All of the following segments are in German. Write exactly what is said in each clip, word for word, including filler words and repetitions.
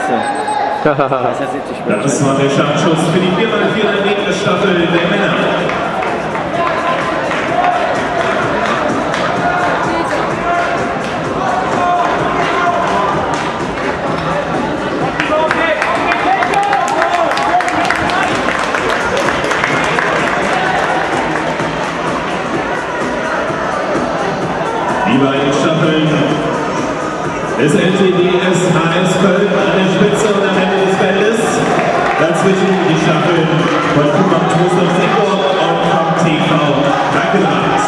Klasse. Das war der Startschuss für die vier mal vierhundert Meter Staffel der Männer. Die beiden Staffeln des L T D S H S Köln an der Spitze und am Ende des Feldes. Dazwischen die Staffeln von Kuhmann Trostorf Seckburg und vom T V Dankenrad.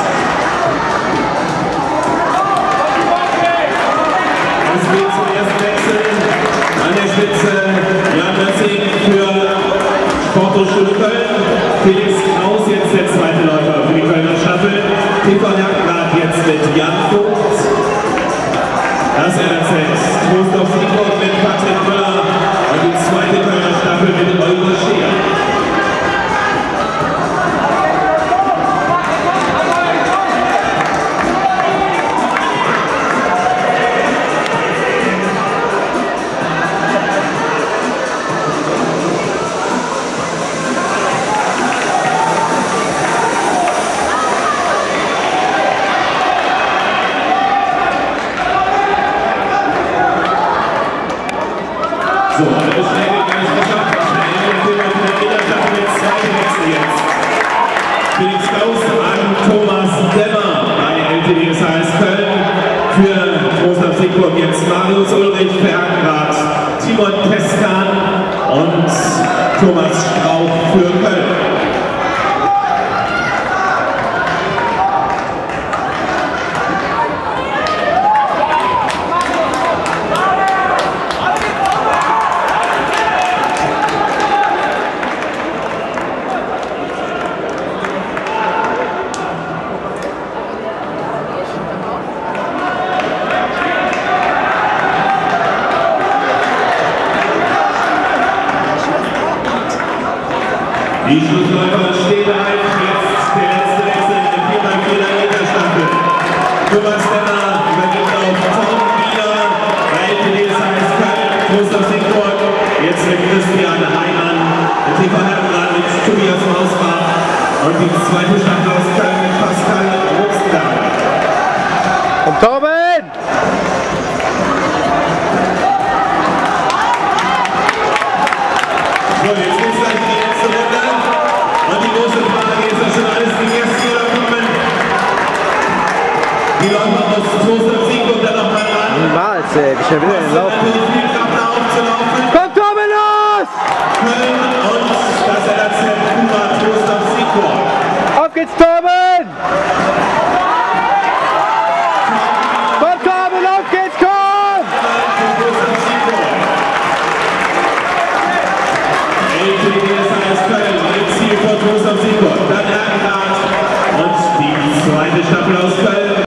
Es geht zum ersten Wechsel an der Spitze Jan Mössing für Sporthochschule Köln. Felix Kraus jetzt der zweite Läufer für die Kölner Staffel. T V Dankenrad jetzt mit Jan Vogt. Das R Z Trostorf Seckburg mit Patrick Müller und die zweite Kölner Staffel mit Oliver Scheer. So, eine Beschränkung gar nicht geschafft. Schnell für der Widerstand mit zwei Wechsel jetzt. Felix Kraus an Thomas Demmer bei L T D S H S Köln. Für Trostorf Seckburg jetzt Marius Ulrich für Dankenrad, Timon Teskan und Thomas Strauch für Köln. Die Schlussläufer stehen ein, jetzt der letzte Wechsel in der vier mal vierhundert Meter Staffel. Thomas Demmer übergibt auf Tom Bieler bei L T D S H S Köln, Trostorf Seckburg. Jetzt mit Christian Heimann, der T V Dankenrad mit Tobias Mausbach und die zweite Staffel aus Köln mit Pascal Rosenberg. Und Torben! So, jetzt geht's gleich in die letzte Runde. Und die große Frage ist, das schon alles gegessen oder kommen die Läufer aus Trostorf Seckburg dann noch mal ran? Niemals, ey, wie schnell will er denn laufen? Natürlich viel Kraft da aufzulaufen. Komm, Torben, los! Köln und das R Z Kuhmann Trostorf Seckburg. Auf geht's, Torben! Komm, Torben, auf geht's, komm! L T D S H S Köln, ein Ziel von Trostorf Seckburg, dann Dankenrad und die zweite Staffel